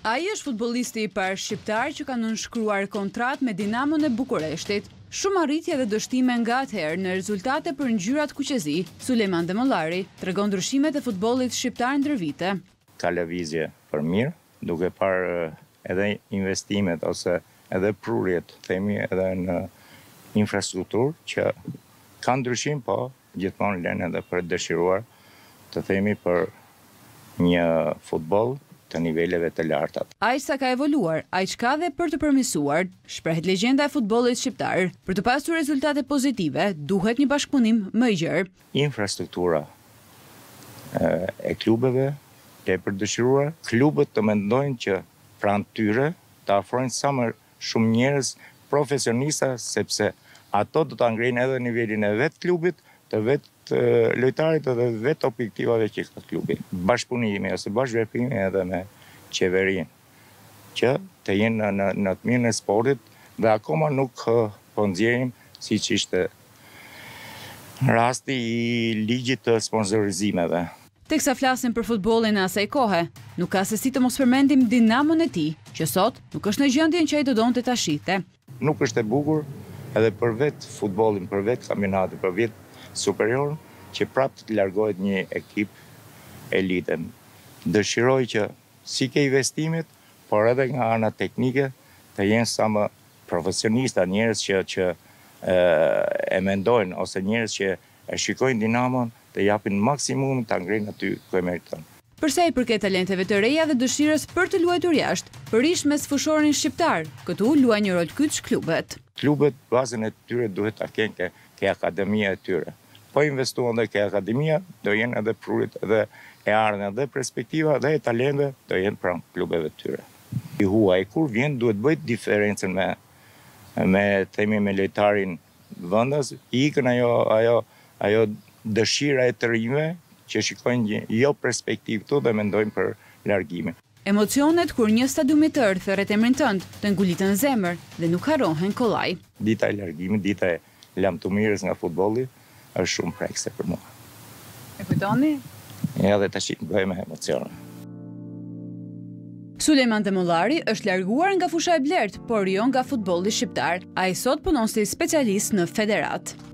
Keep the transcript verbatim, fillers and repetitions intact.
Ai është futbollisti i parë shqiptar që ka nënshkruar kontratë me Dinamon e Bukureshtit. Shumë arritje dhe dështime nga atëherë në rezultate për ngjyrat kuqezi. Sulejman Demollari tregon ndryshimet e futbollit shqiptar ndër vite. Ka lëvizje për mirë, duke parë edhe investimet ose edhe prurjet, themi edhe në infrastrukturë që ka ndryshim, po gjithmonë lënë edhe për dëshiruar, të themi për një futboll të niveleve të larta. Aq sa ka evoluar, aq ka dhe për të përmirësuar, shprehet legjenda e futbollit shqiptar. Për të pasur rezultate pozitive, duhet një bashkëpunim më i gjerë. Infrastruktura e klubeve tepër dëshiruar, klubet të mendojnë që pranë tyre të afrojnë sa më shumë njerëz profesionista, sepse ato do ta ngrenë edhe nivelin e vet klubit, të vet lojtarit edhe vet objektivave që ka klubi. Bashkëpunimi ose bashkëveprimi edhe me qeverinë, që të jenë në, në të mirën e sportit dhe akoma nuk po nxjerrim siç ishte rasti i ligjit të sponsorizimeve. Teksa flasim për futbollin e asaj kohe, nuk ka se si të mos përmendim Dinamon e tij, që sot nuk është në gjendjen që ai do donte ta shihte. Nuk është e bukur edhe për vet futbollin, për vet kampionatin, për vet superior, që prapë të largohet një ekip elite. Dëshiroj që si ke investimet, por edhe nga ana teknike, të jenë sa më profesionista, njerëz që, që e, e mendojnë, ose njerëz që e shikojnë Dinamon, të japin maksimum të ngrenë aty ku e meriton. Përsa i përket talenteve të reja dhe dëshirës për të luajtur jashtë, përish me sfushorin shqiptar, këtu luaj një rol kyç klubet. Klubet bazën e tyre duhet ta kenë ke, ke akademia e tyre. Po investuan dhe ke akademia, do jenë edhe prurit edhe e ardhen edhe perspektiva dhe e talente do jenë pranë klubeve të tyre. I huaj kur vjen duhet bëjt diferencën me me themi me lojtarin vendas, i ikën ajo ajo ajo dëshira e të rinjve që shikojnë jo perspektivë këtu dhe mendojnë për largimin. Emocionet kur një stadium i tërë thërret emrin tënd, të ngulitën zemër dhe nuk harrohen kollaj. Dita e largimit, dita e lamtumirës nga futbolli është shumë prekse për mua. E kujtoni? Ja, dhe tash bëhem me emocione. Sulejman Demollari është larguar nga fusha e blertë, por jo nga futbolli shqiptar. Ai sot punon si specialist në federat.